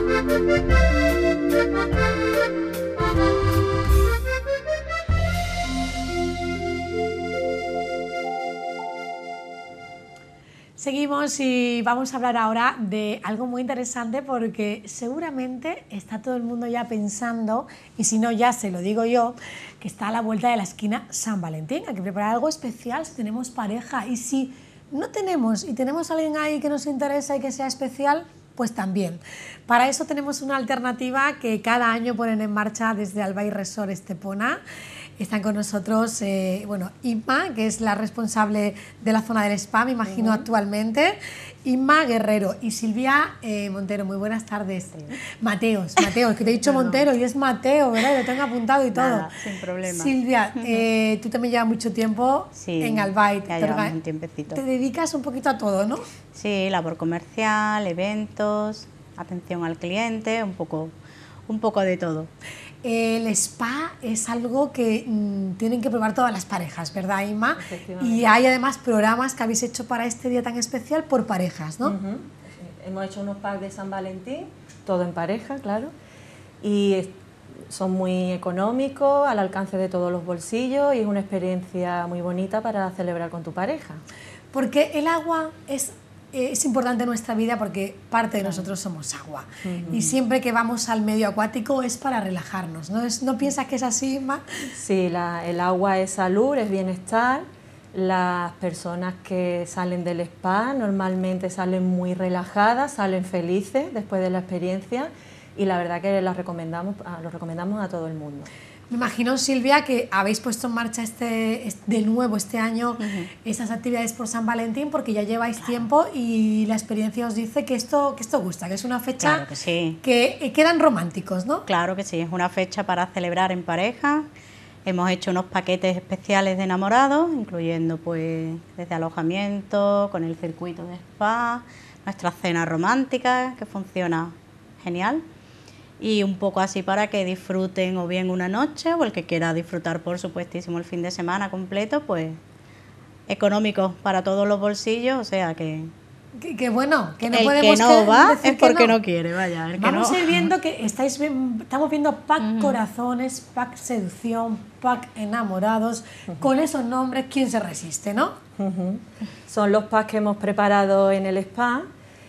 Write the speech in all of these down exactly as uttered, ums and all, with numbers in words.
Seguimos y vamos a hablar ahora de algo muy interesante porque seguramente está todo el mundo ya pensando, y si no ya se lo digo yo, que está a la vuelta de la esquina San Valentín. Hay que preparar algo especial si tenemos pareja, y si no tenemos y tenemos a alguien ahí que nos interesa y que sea especial, pues también. Para eso tenemos una alternativa que cada año ponen en marcha desde Albai Resort Estepona. Están con nosotros, eh, bueno, Inma, que es la responsable de la zona del spa, me imagino, uh-huh. actualmente, Inma Guerrero y Silvia eh, Montero. Muy buenas tardes. Sí. Mateos, Mateos, que te he dicho no, Montero no. y es Mateo, ¿verdad? Lo tengo apuntado y Nada, todo. sin problema. Silvia, eh, tú también llevas mucho tiempo sí, en Albai. Ya llevamos un tiempecito. Te dedicas un poquito a todo, ¿no? Sí, labor comercial, eventos, atención al cliente, un poco, un poco de todo. El spa es algo que mmm, tienen que probar todas las parejas, ¿verdad, Inma? Y hay además programas que habéis hecho para este día tan especial por parejas, ¿no? Uh-huh. Hemos hecho unos packs de San Valentín, todo en pareja, claro, y son muy económicos, al alcance de todos los bolsillos, y es una experiencia muy bonita para celebrar con tu pareja. Porque el agua es... es importante en nuestra vida porque parte de nosotros somos agua. Uh-huh. Y siempre que vamos al medio acuático es para relajarnos, ¿no? Es, ¿no piensas que es así, Inma? Sí, la, el agua es salud, es bienestar. Las personas que salen del spa normalmente salen muy relajadas, salen felices después de la experiencia, y la verdad que las recomendamos, lo recomendamos a todo el mundo. Me imagino, Silvia, que habéis puesto en marcha este, de nuevo este año uh-huh. esas actividades por San Valentín, porque ya lleváis claro. tiempo y la experiencia os dice que esto, que esto gusta, que es una fecha claro que, sí. que quedan románticos, ¿no? Claro que sí, es una fecha para celebrar en pareja. Hemos hecho unos paquetes especiales de enamorados, incluyendo pues desde alojamiento, con el circuito de spa, nuestra cena romántica, que funciona genial. Y un poco así para que disfruten o bien una noche, o el que quiera disfrutar, por supuestísimo, el fin de semana completo, pues económico para todos los bolsillos, o sea que... Que, que bueno, que no el podemos que no va decir es porque no. no quiere, vaya. El Vamos que no. a ir viendo que estáis, estamos viendo pack uh-huh. corazones, pack seducción, pack enamorados, uh-huh. con esos nombres, ¿quién se resiste, no? Uh-huh. Son los packs que hemos preparado en el spa.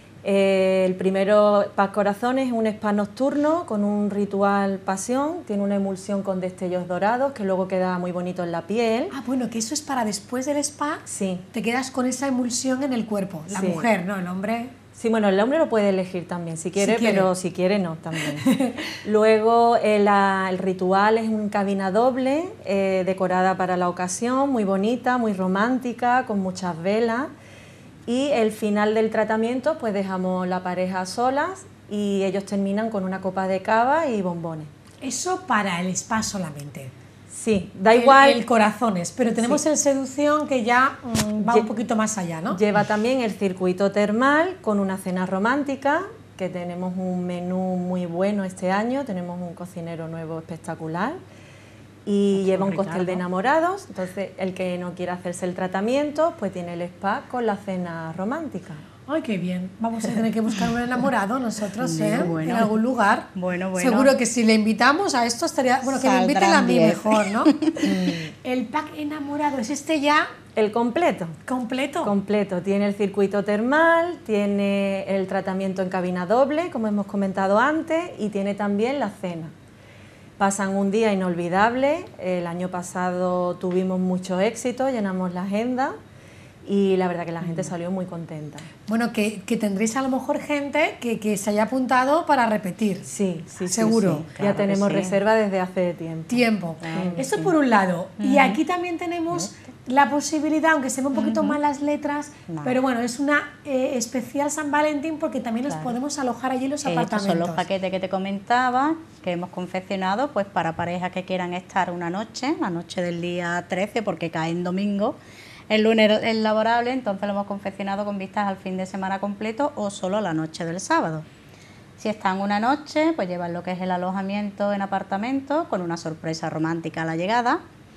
Eh, el primero, Pack Corazones, es un spa nocturno con un ritual pasión, tiene una emulsión con destellos dorados que luego queda muy bonito en la piel. Ah, bueno, que eso es para después del spa, sí. te quedas con esa emulsión en el cuerpo, la sí. mujer, ¿no? El hombre... Sí, bueno, el hombre lo puede elegir también, si quiere, si quiere. pero si quiere no, también. Luego el, el ritual es una cabina doble, eh, decorada para la ocasión, muy bonita, muy romántica, con muchas velas. Y el final del tratamiento, pues dejamos la pareja a solas y ellos terminan con una copa de cava y bombones. Eso para el spa solamente. Sí, da igual. El, el corazones, pero tenemos sí. el seducción que ya mmm, va Lle un poquito más allá, ¿no? Lleva también el circuito termal con una cena romántica, que tenemos un menú muy bueno este año, tenemos un cocinero nuevo espectacular. Y Mucho lleva un Ricardo. Cóctel de enamorados, entonces el que no quiera hacerse el tratamiento, pues tiene el spa con la cena romántica. Ay, qué bien. Vamos a tener que buscar un enamorado nosotros, ¿eh? Bueno. En algún lugar. Bueno, bueno. Seguro que si le invitamos a esto estaría... Bueno, que Saldrán me inviten a mí diez. mejor, ¿no? El pack enamorado, ¿es este ya? El completo. ¿Completo? Completo. Tiene el circuito termal, tiene el tratamiento en cabina doble, como hemos comentado antes, y tiene también la cena. Pasan un día inolvidable, el año pasado tuvimos mucho éxito, llenamos la agenda y la verdad que la gente salió muy contenta. Bueno, que, que tendréis a lo mejor gente que, que se haya apuntado para repetir. Sí, sí, seguro. Sí, sí. Claro, ya tenemos sí. reserva desde hace tiempo. Tiempo. Claro, Eso sí. por un lado. Uh-huh. Y aquí también tenemos la posibilidad, aunque se ven un poquito uh-huh. mal las letras, no. pero bueno, es una eh, especial San Valentín porque también claro. nos podemos alojar allí en los eh, apartamentos. Estos son los paquetes que te comentaba, que hemos confeccionado pues para parejas que quieran estar una noche, la noche del día trece, porque cae en domingo. El lunes es laborable, entonces lo hemos confeccionado con vistas al fin de semana completo o solo la noche del sábado. Si están una noche, pues llevan lo que es el alojamiento en apartamento con una sorpresa romántica a la llegada.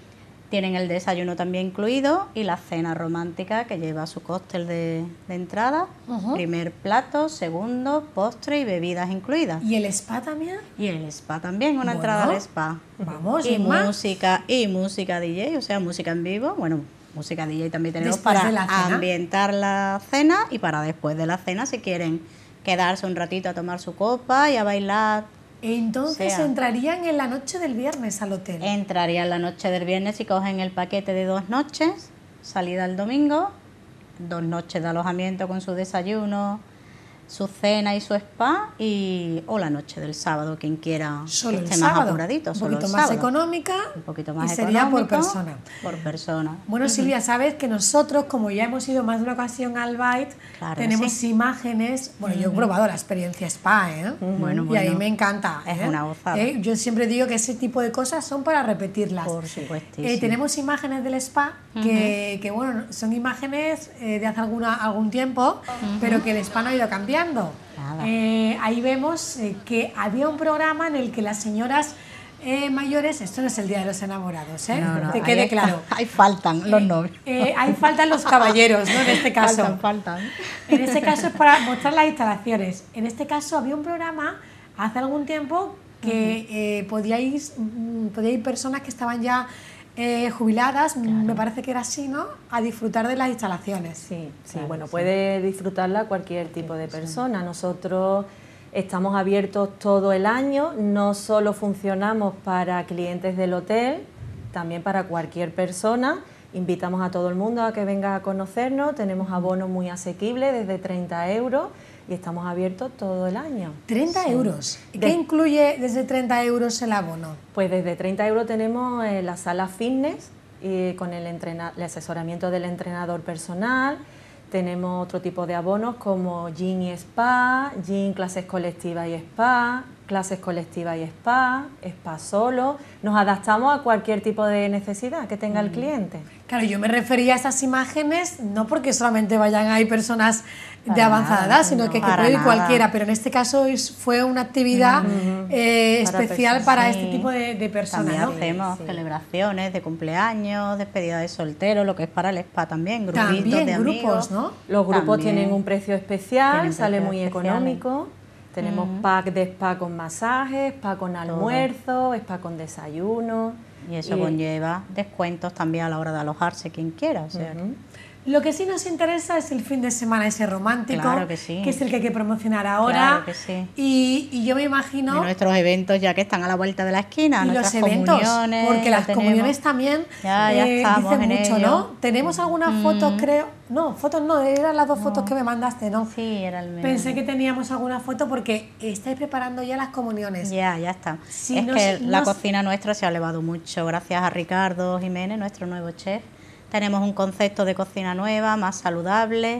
Tienen el desayuno también incluido y la cena romántica que lleva su cóctel de, de entrada, Ujú. primer plato, segundo, postre y bebidas incluidas. ¿Y el spa también? Y el spa también, una Bueno, entrada al spa. Vamos, Y Inma. música, y música D J, o sea, música en vivo. Bueno, música D J también tenemos Después para de la cena. ambientar la cena y para después de la cena si quieren quedarse un ratito a tomar su copa y a bailar. Entonces sea. entrarían en la noche del viernes al hotel. Entrarían la noche del viernes y cogen el paquete de dos noches, salida el domingo, dos noches de alojamiento con su desayuno, su cena y su spa, y o la noche del sábado, quien quiera Solo que el esté más sábado. apuradito. Un solo poquito el más sábado. económica. Un poquito más y sería por económico, persona. Por persona. Bueno, Silvia, sabes que nosotros, como ya hemos ido más de una ocasión al Bite, Claro que tenemos sí. imágenes. Bueno, yo he probado la experiencia spa, ¿eh? Bueno, y a mí bueno. me encanta. Es ¿eh? una gozada. ¿Eh? Yo siempre digo que ese tipo de cosas son para repetirlas. Por supuestísimo. Eh, tenemos imágenes del spa que, que, bueno, son imágenes eh, de hace alguna, algún tiempo, pero que el spa no ha ido cambiando. Nada. Eh, ahí vemos eh, que había un programa en el que las señoras eh, mayores, esto no es el Día de los Enamorados, ¿eh? No, no, que ahí quede está. claro. Ahí faltan los novios. Eh, ahí faltan los caballeros, ¿no? En este caso. Faltan, faltan. En este caso es para mostrar las instalaciones. En este caso había un programa hace algún tiempo que eh, podíais, mm, podía ir personas que estaban ya eh, jubiladas, me parece que era así, ¿no? A disfrutar de las instalaciones. Sí, sí, Claro, bueno, sí. puede disfrutarla cualquier tipo de persona. Nosotros estamos abiertos todo el año, no solo funcionamos para clientes del hotel, también para cualquier persona. Invitamos a todo el mundo a que venga a conocernos, tenemos abonos muy asequibles desde treinta euros y estamos abiertos todo el año. treinta euros. ¿Qué De- incluye desde treinta euros el abono? Pues desde treinta euros tenemos eh, la sala fitness y con el, entrena- el asesoramiento del entrenador personal. Tenemos otro tipo de abonos como gym y spa, gym, clases colectivas y spa, clases colectivas y spa, spa solo. Nos adaptamos a cualquier tipo de necesidad que tenga el cliente. Claro, yo me refería a estas imágenes no porque solamente vayan ahí personas de Para avanzada nada, edad, sino no, que, que para puede ir nada. cualquiera, pero en este caso es- fue una actividad eh, Para especial personas, para sí. este tipo de, de personas, También ¿no? hacemos Sí. celebraciones de cumpleaños, despedida de soltero, lo que es para el spa también, grupitos También de grupos, amigos. ¿no? Los grupos También. tienen un precio especial, Tienen sale precios muy especiales. económico. Tenemos pack de spa con masajes, spa con almuerzo, spa con desayuno. Y eso conlleva descuentos también a la hora de alojarse quien quiera. O sea, Ujú. Lo que sí nos interesa es el fin de semana ese romántico, Claro que sí. es el que hay que promocionar ahora. Claro que sí. y, y yo me y imagino... nuestros eventos ya que están a la vuelta de la esquina, Y los nuestras eventos, comuniones, porque ya las tenemos. comuniones también Ya, ya eh, estamos dicen en mucho, ello. ¿no? Tenemos algunas fotos, creo... No, fotos no, eran las dos fotos que me mandaste, ¿no? Sí, era el mismo. Pensé que teníamos alguna foto porque estáis preparando ya las comuniones. Ya, ya está. Si es nos- que la nos- cocina nuestra se ha elevado mucho gracias a Ricardo Jiménez, nuestro nuevo chef. Tenemos un concepto de cocina nueva, más saludable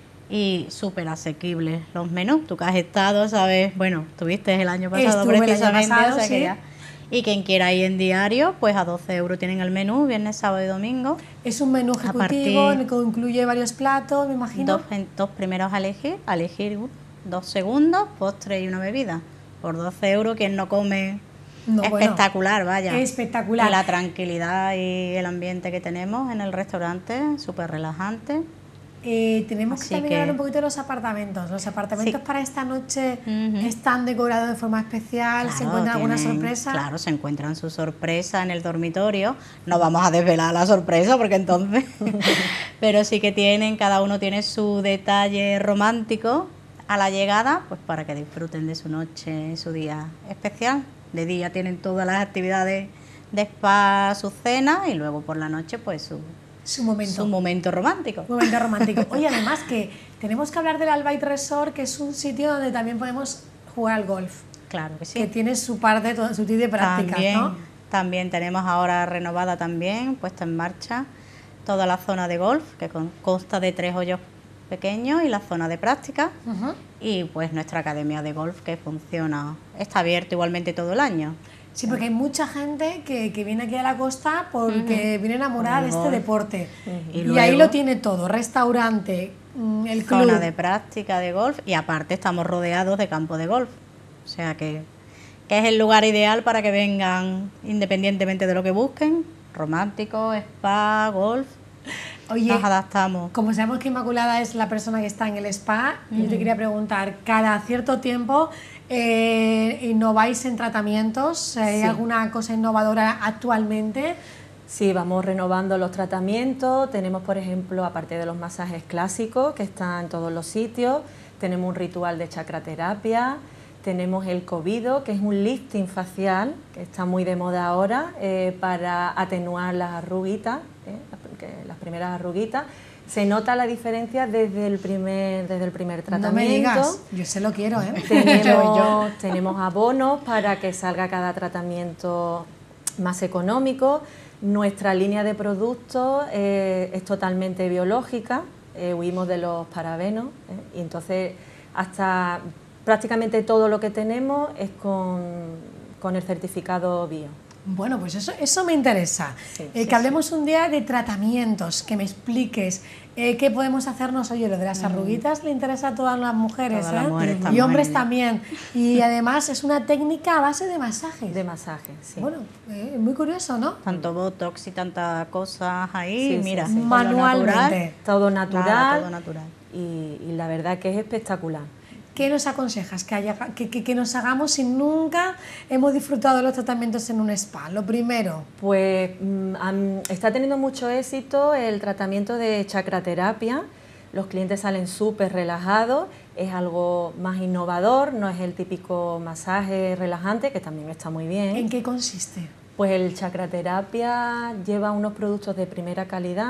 y súper asequible. Los menús, tú que has estado, sabes, bueno, tuviste el año pasado Estuve el año precisamente, pasado, o sea que sí. ya. Y quien quiera ir en diario, pues a doce euros tienen el menú, viernes, sábado y domingo. Es un menú ejecutivo partir- en el que incluye varios platos, me imagino. Dos, en- dos primeros a elegir, a elegir dos segundos, postre y una bebida. Por doce euros, quien no come No, bueno, espectacular, vaya. espectacular. Y la tranquilidad y el ambiente que tenemos en el restaurante, súper relajante. Eh, tenemos que Así también que- hablar un poquito de los apartamentos. Los apartamentos Sí. para esta noche Ujú. están decorados de forma especial. ¿Se Claro, encuentra alguna tienen- sorpresa? Claro, se encuentran su sorpresa en el dormitorio. No vamos a desvelar la sorpresa porque entonces... Pero sí que tienen, cada uno tiene su detalle romántico a la llegada, pues para que disfruten de su noche, su día especial. De día tienen todas las actividades de spa, su cena y luego por la noche pues su, Su momento. su momento romántico. Un momento romántico. Oye, además que tenemos que hablar del Albaid Resort, que es un sitio donde también podemos jugar al golf, Claro que sí. que tiene su parte, todo- su tipo de prácticas, También, ¿no? también tenemos ahora renovada también, puesta en marcha, toda la zona de golf, que con- consta de tres hoyos pequeños y la zona de práctica, Ujú. y pues nuestra academia de golf que funciona, está abierta igualmente todo el año. Sí, porque hay mucha gente que, que viene aquí a la costa porque viene enamorada de Por el este golf. deporte. Y Y, luego- ahí lo tiene todo, restaurante, mm, el club. Zona de práctica de golf y aparte estamos rodeados de campo de golf, o sea que, que es el lugar ideal para que vengan independientemente de lo que busquen, romántico, spa, golf. Oye, nos adaptamos. Como sabemos que Inmaculada es la persona que está en el spa, uh-huh. yo te quería preguntar, cada cierto tiempo eh, innováis en tratamientos, ¿hay sí. alguna cosa innovadora actualmente? Sí, vamos renovando los tratamientos, tenemos por ejemplo, aparte de los masajes clásicos que están en todos los sitios, tenemos un ritual de chakraterapia, tenemos el Covido, que es un lifting facial, que está muy de moda ahora, eh, para atenuar las arruguitas, eh, las, las primeras arruguitas. Se nota la diferencia desde el primer, desde el primer tratamiento. No me digas, yo se lo quiero, ¿eh? Tenemos, tenemos abonos para que salga cada tratamiento más económico. Nuestra línea de productos eh, es totalmente biológica, eh, huimos de los parabenos, eh, y entonces hasta prácticamente todo lo que tenemos es con, con el certificado bio. Bueno, pues eso, eso me interesa, sí, eh, sí, que hablemos sí. un día de tratamientos, que me expliques eh, qué podemos hacernos. Oye, lo de las arruguitas mm. le interesa a todas las mujeres, todas ¿eh? las mujeres y hombres también, y además es una técnica a base de masajes. De masajes, sí. Bueno, eh, muy curioso, ¿no? Tanto botox y tantas cosas ahí, sí, mira, sí, sí. manualmente. Todo natural, Nada, todo natural. Y, y la verdad que es espectacular. ¿Qué nos aconsejas que, haya, que, que, que nos hagamos si nunca hemos disfrutado de los tratamientos en un spa? Lo primero. Pues um, está teniendo mucho éxito el tratamiento de chakraterapia. Los clientes salen súper relajados, es algo más innovador, no es el típico masaje relajante, que también está muy bien. ¿En qué consiste? Pues el chakraterapia lleva unos productos de primera calidad.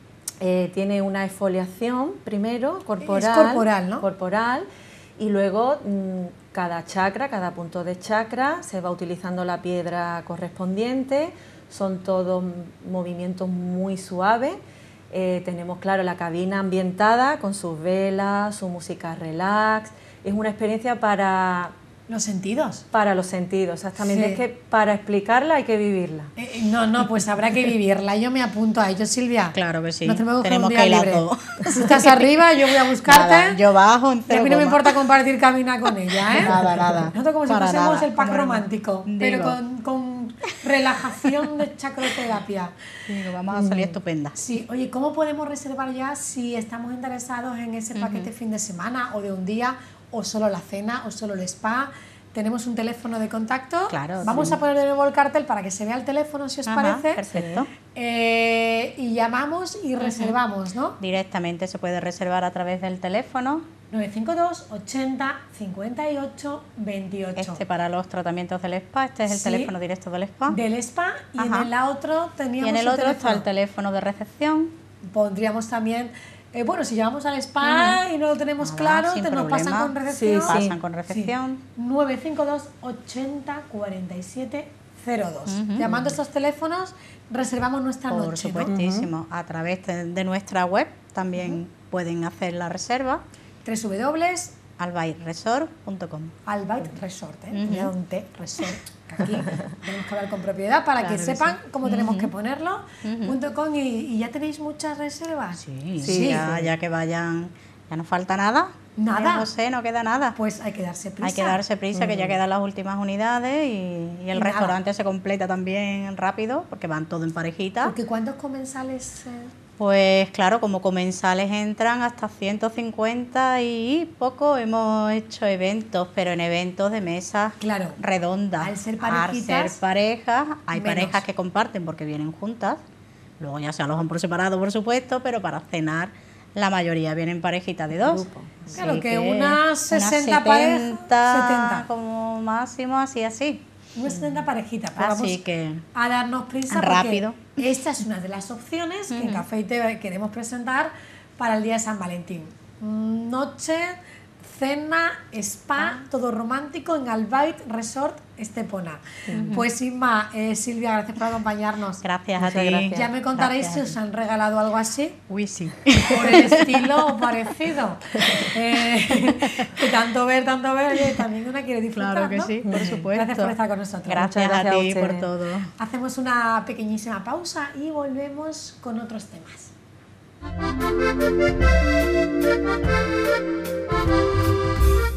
Eh, tiene una exfoliación primero, corporal. Es corporal, ¿no? Corporal. Y luego mmm, cada chakra, cada punto de chakra, se va utilizando la piedra correspondiente, son todos movimientos muy suaves. Eh, tenemos, claro, la cabina ambientada con sus velas, su música relax. Es una experiencia para... ¿Los sentidos? Para los sentidos, exactamente. Sí. Es que para explicarla hay que vivirla. Eh, no, no, pues habrá que vivirla. Yo me apunto a ello, Silvia. Claro que sí. Nos tenemos que, tenemos un que día ir libre. a todo. Si estás arriba, yo voy a buscarte. Nada, yo bajo y a mí no me importa compartir cabina con ella, ¿eh? Nada, nada. Nosotros como si Para fuésemos nada. el pack Bueno, romántico, digo. pero con, con relajación de chacroterapia. Digo, vamos a salir mm. estupendas. Sí, oye, ¿cómo podemos reservar ya si estamos interesados en ese paquete uh-huh. fin de semana o de un día, o solo la cena, o solo el spa? Tenemos un teléfono de contacto. Claro, Vamos sí. a poner de nuevo el cartel para que se vea el teléfono, si os Ajá, parece. Perfecto. Eh, y llamamos y reservamos, ¿no? Directamente se puede reservar a través del teléfono. nueve cinco dos, ochenta, cincuenta y ocho, veintiocho. Este para los tratamientos del spa, este es el sí, teléfono directo del spa. Del spa y Ajá. en el otro teníamos Y en el otro teléfono. está el teléfono de recepción. Pondríamos también... Eh, bueno, si llamamos al spa uh-huh. y no lo tenemos Nada, claro, te nos pasan con recepción. Sí, sí. Pasan con recepción. Sí. nueve cinco dos, ochenta, cuarenta y siete, cero dos. Uh-huh. Llamando a estos teléfonos, reservamos nuestra Por noche. Por supuestísimo. Uh-huh. A través de, de nuestra web también uh-huh. pueden hacer la reserva. doble u doble u doble u punto albait resort punto com. Albait Resort, ¿eh? Uh-huh. Un T, Resort. Aquí tenemos que hablar con propiedad para claro que, que sepan sí. cómo tenemos uh-huh. que ponerlo. Uh-huh. .com y, y ya tenéis muchas reservas. Sí, sí, sí. Ya, ya que vayan, ya no falta nada. Nada. No sé, no queda nada. Pues hay que darse prisa. Hay que darse prisa, uh-huh. que ya quedan las últimas unidades y, y el y restaurante nada. Se completa también rápido porque van todo en parejita. Porque ¿cuántos comensales? Eh? Pues claro, como comensales entran hasta ciento cincuenta y poco. Hemos hecho eventos, pero en eventos de mesas claro. redondas. Al ser parejitas, Al ser parejas, hay menos. Parejas que comparten porque vienen juntas. Luego ya se alojan por separado, por supuesto, pero para cenar la mayoría vienen parejitas de dos. Claro, que, que unas sesenta parejas, setenta como máximo, así, así. Unas setenta parejitas. Pues así vamos que a darnos prisa rápido. Porque esta es una de las opciones que uh-huh. en Café y Té queremos presentar para el día de San Valentín. Noche, cena, spa, ah. todo romántico en Albait Resort Estepona. Uh-huh. Pues sin más, eh, Silvia, gracias por acompañarnos. Gracias Muchas a ti. Gracias. Ya me contaréis gracias. si os han regalado algo así. Uy, sí. Por el estilo o parecido. Eh, que tanto ver, tanto ver, oye, también una quiere disfrutar, claro que ¿no? sí, por supuesto. Gracias por estar con nosotros. Gracias, gracias a ti por todo. Hacemos una pequeñísima pausa y volvemos con otros temas. Thank you.